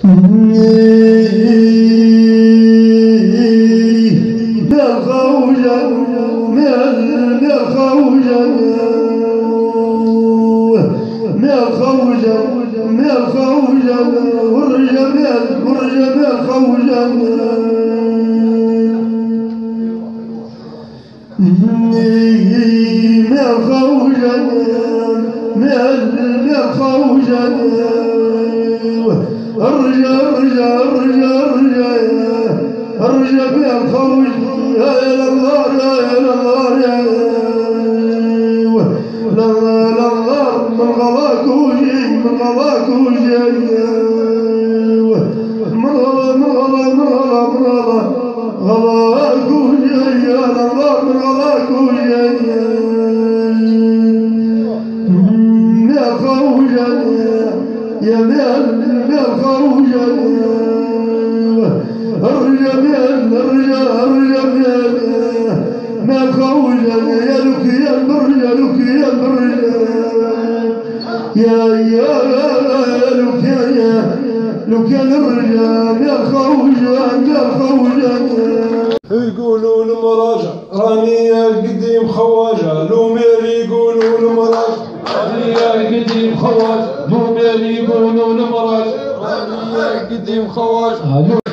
يقولوا المراجع راني القديم خواجه لومير يقولوا المراجع راني القديم خواجه لومير يقولوا المراجع راني القديم خواجه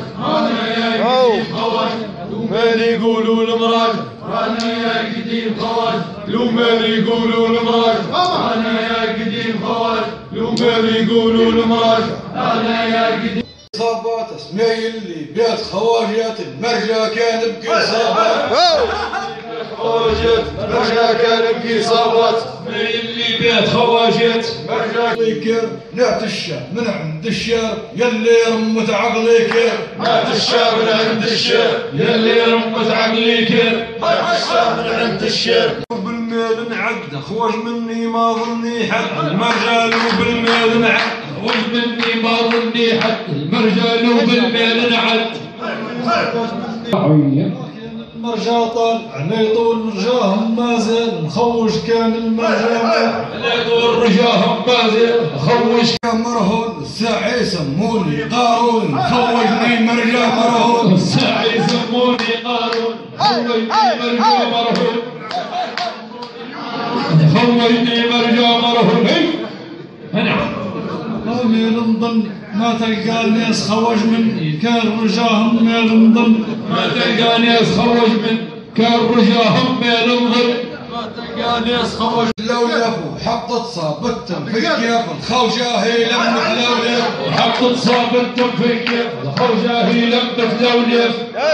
لومير يقولوا المراجع راني القديم خواجه لومير يقولوا المراجع راني القديم خواجه لومير يقولوا المراجع راني القديم صابات اسمي اللي بيت خواجات المرجع كان بكي صابات خواجات مرجع كان بكي صابات اسمي اللي بيت خواجات مرجع كير نعت الشام من عند الشام يلي رمت عقلي كير نعت الشام من عند الشام يلي رمت عقلي كير نعت الشام من عند الشام بالميل نعد خواج مني ما ظني حد المرجال وبالميل نعد خواج مني ما ظني حد المرجال وبالميل نعد المرجا طال علي طول رجاهم ما زال مخوش كان المرجا علي طول رجاهم ما زال مخوش كان مرهون الساعة يسموني قارون خوجني مرجا مرهون الساعة يسموني قارون خوجني مرجا مرهون خوجني مرجا مرهون ميل نضن ما تلقى الناس خوج مني كان رجاهم ميل نضن ما تلقى ناس خوج من كان رجاهم ميل نضن ما تلقى ناس خوج لو لفوا حطت صابتهم في كيف الخوجة هي لمت لولف وحطت صابتهم في كيف الخوجة هي لمت لولف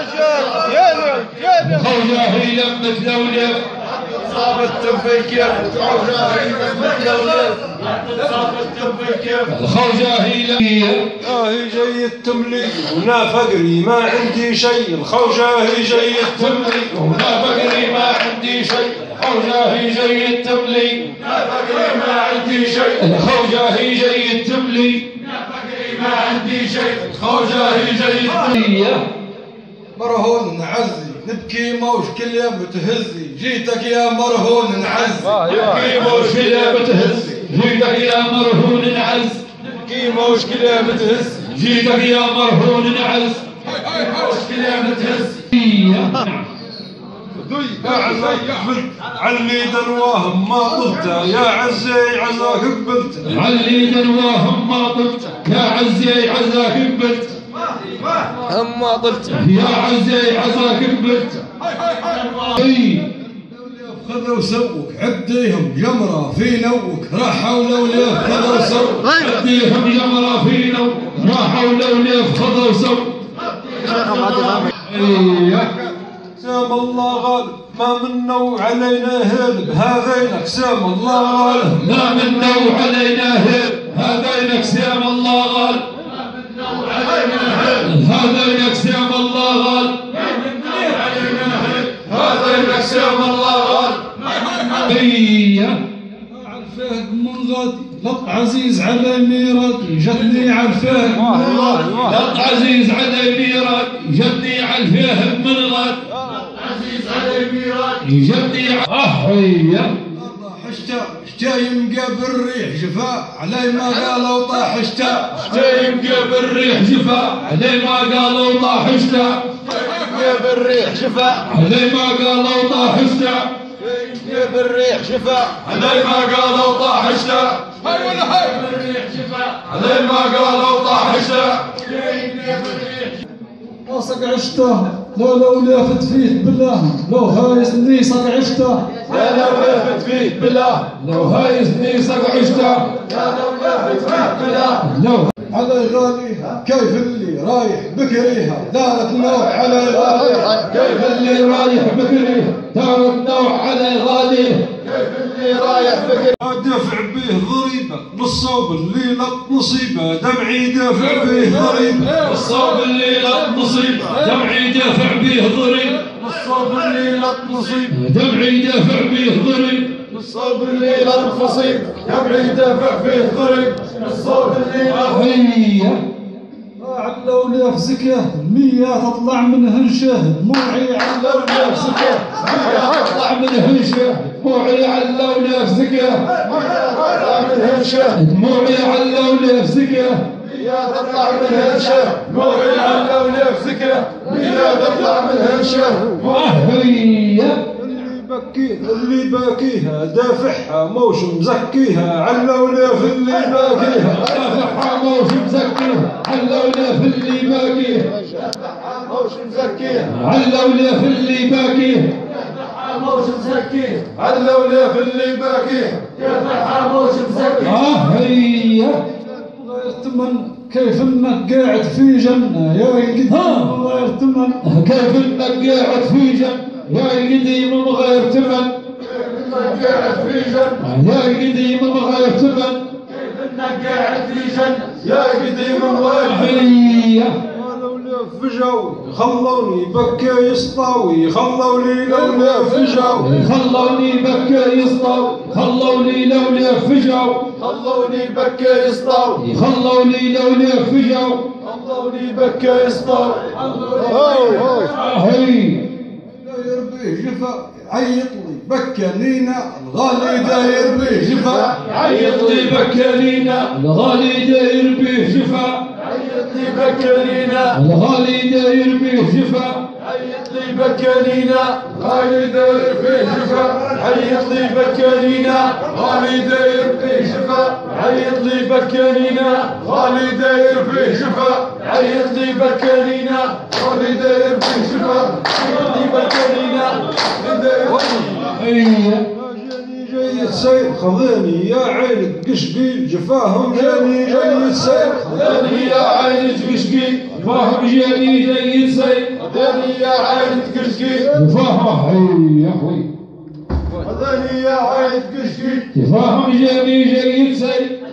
الخوجة هي لمت لولف صابتهم في كيف الخوجة هي لمت لولف صابتهم في كيف الخوجة هي لمت هي جاي التملي وانا فقري ما عندي شيء الخوجة هي جاي التملي وانا فقري ما عندي شيء الخوجة هي جاي التملي انا فقري ما عندي شيء الخوجة هي جاي التملي انا فقري ما عندي شيء الخوجة هي جاي التملي مرهون نعزي نبكي موش كل يوم تهزي جيتك يا مرهون نعزي نبكي موش كل يوم تهزي جيتك يا مرهون نعز نبكي موش كل يوم تهزي جيتك يا مرهون نعز موش كل يوم تهزي علي دنواهم ما طلت يا عزي عزاك قبلت علي دنواهم ما طلت يا عزي عزاك قبلت هم ما طلت يا عزي عزاك قبلت خذوا سوك عديهم جمرة في نوك راحوا لوليف خذوا سوك عديهم جمرة في نوك راحوا لوليف خذوا سوك سام الله غالب ما منوا علينا هلب هذينك سام الله غالب ما منوا علينا هلب هذينك سام الله غالب هذينك سام الله غالب هذينك سام الله غالب عالفهد من غادي لط عزيز على ميرادي جتني عالفهد من غادي لط عزيز على ميرادي جتني عالفهد من غادي عزيز على ميرادي جتني حشتا شتايم قبل الريح جفا علي ما قالوا طاح شتا شتايم قبل الريح جفا علي ما قالوا طاح شتا قبل الريح جفا علي ما قالوا طاح شتا قبل الريح جفا علي ما قالوا طاح شتا هاي ولا هاي الريح جفا علي ما قالوا طاح شتا صق عشته لو لافت فيه بالله لو هايزني صق عشته يا لو لافت فيه بالله لو هايزني صق عشته يا لو لافت فيه بالله لو على غاليها كيف اللي رايح بكريها دارت نوح على غاليها كيف اللي رايح بكريه دار النوح على غاليه كيف اللي رايح بكريه دافع به ضريبة بالصوب اللي لط نصيبه دمعي دافع به ضريبة الصوب اللي لط نصيبه دمعي دافع به ضريب بالصوب اللي لط نصيبه دمعي دافع به ضريب بالصوب اللي لط نصيبه دمعي دافع به ضريب بالصوب اللي لط هيا علو ليف زكاه المية تطلع من هنشه دموعي علو ليف زكاه طلع من هنشه دموعي علو ليف زكاه طلع من هنشه دموعي علو ليف زكاه يا تطلع من هنشه دموعي علو ليف زكاه يا تطلع من هنشه هيا اللي باكيها دافعها موش مزكيها علو ليف اللي باكيها دافعها موش مزكيها علو ليف اللي باكيها موش مزكيها علو ليف اللي باكيها موش مزكيها علو ليف اللي باكيها دافعها موش مزكيها هيا غير تمن كيف انك قاعد في جنة يا القديم غير تمن كيف انك قاعد في جنة يا القديم بغير ثمن قاعد في جنة يا القديم بغير ثمن كيف انك قاعد في جنة يا قديم وغير هيا لو لف جوي خلوني بكى يسطاوي خلوني لو لف جوي خلوني بكى يسطاو خلوني لو لف جو خلوني بكى يسطاوي خلوني لو لف جو خلوني بكى يسطاوي هي داير بيه جفا عيط لي بكانينا الغالي داير بيه جفا عيط لي بكالينا الغالي داير به جفا عيط لي بكانينا الغالي داير به جفا عيط لي بكانينا غالي داير بيه جفا عيط لي بكانينا غالي داير بيه جفا عيط لي بكانينا غالي داير بيه جفا عيط لي بكانينا غالي داير بيه جفا عيط لي بكانينا هيا جاي السير خذني يا عين قشقيل جفاهم جاني جاي السير خذني يا عين قشقي فاهم جاني جاي السير خذني يا عين قشقيل فاهم هيا هوي خذني يا عين قشقيل تفاهم جاني جاي السير